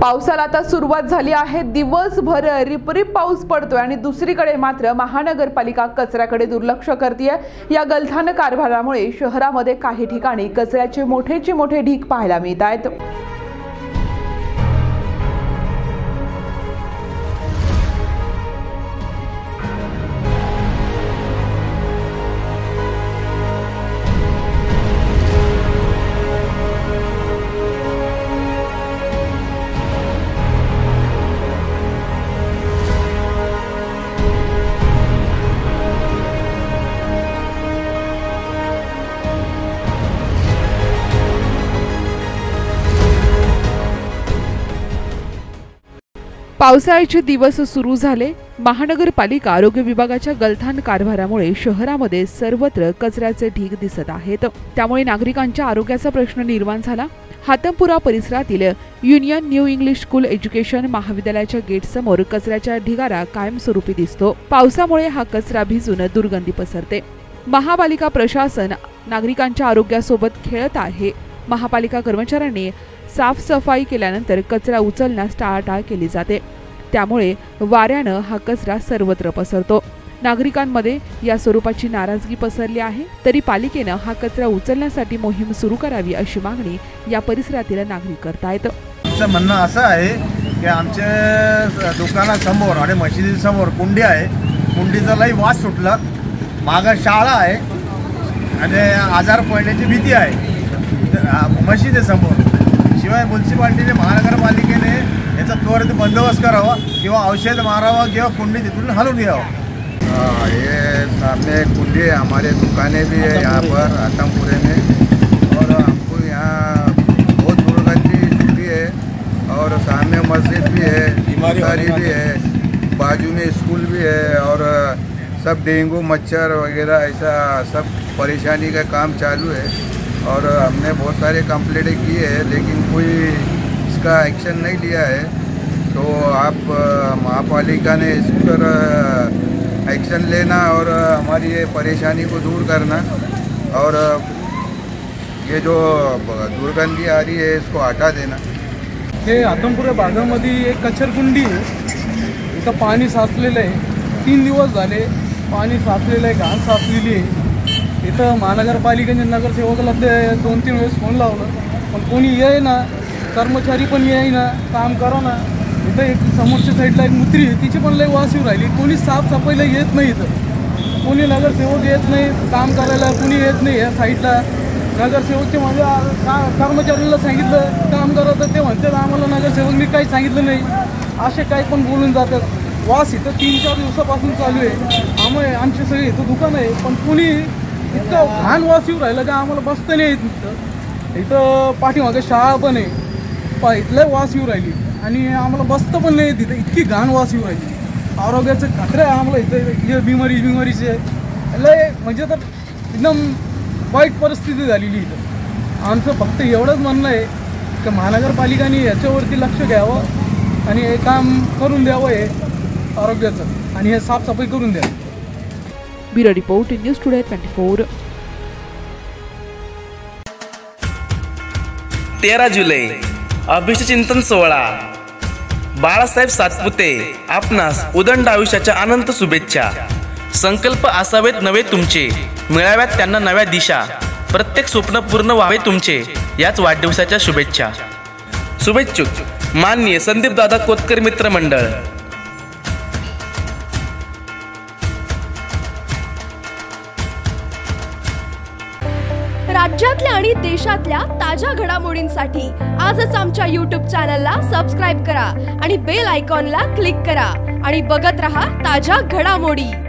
पावसाला आता सुरुवात झाली आहे। दिवसभर रिपरिप पाऊस पडतोय आणि दुसरीकडे मात्र महानगरपालिका कचऱ्याकडे दुर्लक्ष करतेय। या गलथान कारभारामुळे शहरामध्ये काही ठिकाणी कचऱ्याचे मोठे ढीग पाहायला मिळत आहेत। पावसाळ्याचे दिवस सुरू झाले। महानगरपालिका आरोग्य विभागाच्या गलथान कारभारामुळे शहरामध्ये सर्वत्र कचऱ्याचे ढीग दिसत आहेत। त्यामुळे नागरिकांच्या आरोग्याचा प्रश्न निर्माण झाला। हातमपुरा परिसरातील union new English school education महाविद्यालयाच्या गेट समोर कचऱ्याच्या ढिगारा कायमस्वरूपी दिसतो। पावसामुळे हा कचरा भिजून दुर्गंधी पसरते। महापालिका प्रशासन नागरिकांच्या आरोग्यासोबत खेळत आहे। महापालिका कर्मचाऱ्यांनी साफसफाई केल्यानंतर कचरा उचलण्यास टाळाटाळ केली जाते। त्यामुळे वाऱ्यानं हा कचरा सर्वत्र पसरतो। नागरिकांमध्ये या स्वरूपाची नाराजगी पसरली आहे। तरी पालिकेनं हा कचरा उचलण्यासाठी मोहीम सुरू करावी अशी मागणी या परिसरातील नागरिक करतायत। आमचं म्हणणं असं आहे की आमच्या दुकानासमोर आणि मशिदीसमोर कुंडी आहे। कुंडीचा लई वास सुटला। मागे शाळा आहे आणि आजार पडण्याची भीती आहे मशिदीसमोर। शिवाय म्युन्सिपालिटीने महानगरपालिकेने याचा त्वरित बंदोबस्त करावा किंवा औषध मारावा किंवा कुंडी तिथून हलवून घ्यावा। ये सामने कुंडी है, हमारे दुकानें भी है यहाँ पर आतमपुरे में, और हमको यहाँ बहुत दुर्गंधी छुट्टी है। और सामने मस्जिद भी है, इमारत भी है, बाजू में स्कूल भी है, और सब डेंगू मच्छर वगैरह ऐसा सब परेशानी का काम चालू है। और हमने बहुत सारे कंप्लेंटें की है लेकिन कोई इसका एक्शन नहीं लिया है। तो आप महापालिका ने इस पर एक्शन लेना और हमारी ये परेशानी को दूर करना, और ये जो दुर्गंधी आ रही है इसको हटा देना। हे आतमपुरा भागामध्ये एक कचरकुंडी आहे। इथं पाणी साचलेलं आहे। 3 दिवस झाले पाणी साचलेलं आहे, घाण साचलेली आहे। इथं महानगरपालिकेच्या नगरसेवकाला 2-3 वेळेस फोन लावलं पण कोणी येईना, कर्मचारी पण येईना, काम करा ना। इथं एक समोरच्या साईडला एक मुत्री आहे, तिची पण लई वास येऊ राहिली। कोणी साफसफाईला येत नाही, इथं कोणी नगरसेवक येत नाही, काम करायला कोणी येत नाही या साईडला। नगरसेवकचे माझ्या कर्मचाऱ्यांना सांगितलं काम करा तर ते म्हणतात आम्हाला नगरसेवकनी काही सांगितलं नाही, असे काही पण बोलून जातात। वास इथं 3-4 दिवसापासून चालू आहे। आमचे सगळे इथं दुकान आहे पण कोणी इतकं घाण वास येऊ राहिलं का आम्हाला बसतं नाही येत। इथं पाठीमागे शाळा पण आहे, इथलं वास येऊ राहिली आणि आम्हाला बसतं पण नाही तिथं, इतकी घाण वास येऊ राहिली। आरोग्याचं खतरे आहे आम्हाला इथं, बिमारीचे लय म्हणजे तर एकदम वाईट परिस्थिती झालेली इथं। आमचं फक्त एवढंच म्हणणं आहे की महानगरपालिकाने याच्यावरती लक्ष घ्यावं आणि हे काम करून द्यावं हे आरोग्याचं, आणि हे साफसफाई करून द्यावं। Bureau report, news today 24। 13 जुलै अभिष्टचिंतन सोहळा। बाळासाहेब सातपुते आपणास उदंड आयुष्याच्या अनंत शुभेच्छा। संकल्प असावेत नवे तुमचे, मिळाव्यात त्यांना नव्या दिशा, प्रत्येक स्वप्न पूर्ण व्हावे तुमचे, याच वाढदिवसाच्या शुभेच्छा। शुभेच्छुक माननीय संदीप दादा कोतकर मित्र मंडळ। राज्यातल्या आणि देशातल्या ताज्या घडामोडींसाठी आजच आमच्या YouTube चॅनलला सबस्क्राइब करा आणि बेल आयकॉनला क्लिक करा आणि बघत रहा ताज्या घडामोडी।